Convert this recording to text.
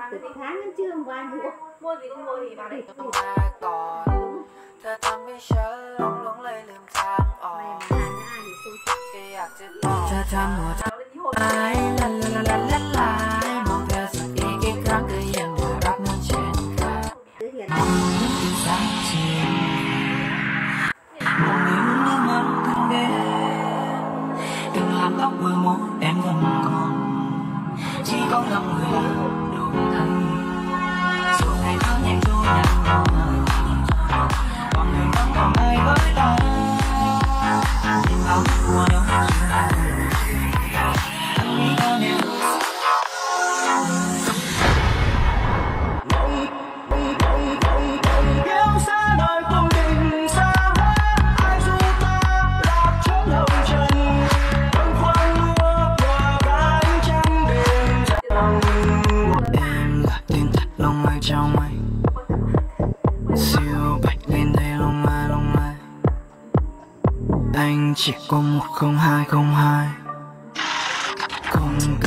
từ tháng đến chưa qua mua gì cũng mua thì vào đây. Thทำให้ฉันหลงเลยลืมทางออกแค่อยากจะบอกเธอทำหัวใจละละละละละมองเธอสักอีกครั้งก็ยังน่ารักเหมือนเช่นเคยที่สักทีmột người muốn nước mắt thân ghé từng làm tóc vừa mốt em vẫn còn chỉ có lòng người là đủ thân dù ngày tháng nhanh trôi nhanh còn người vẫn còn ai với ta nhưng bao của nó chưa là anh nghĩ ta nên trong mây siêu bạch lên đây lông mai anh chỉ có 100202 không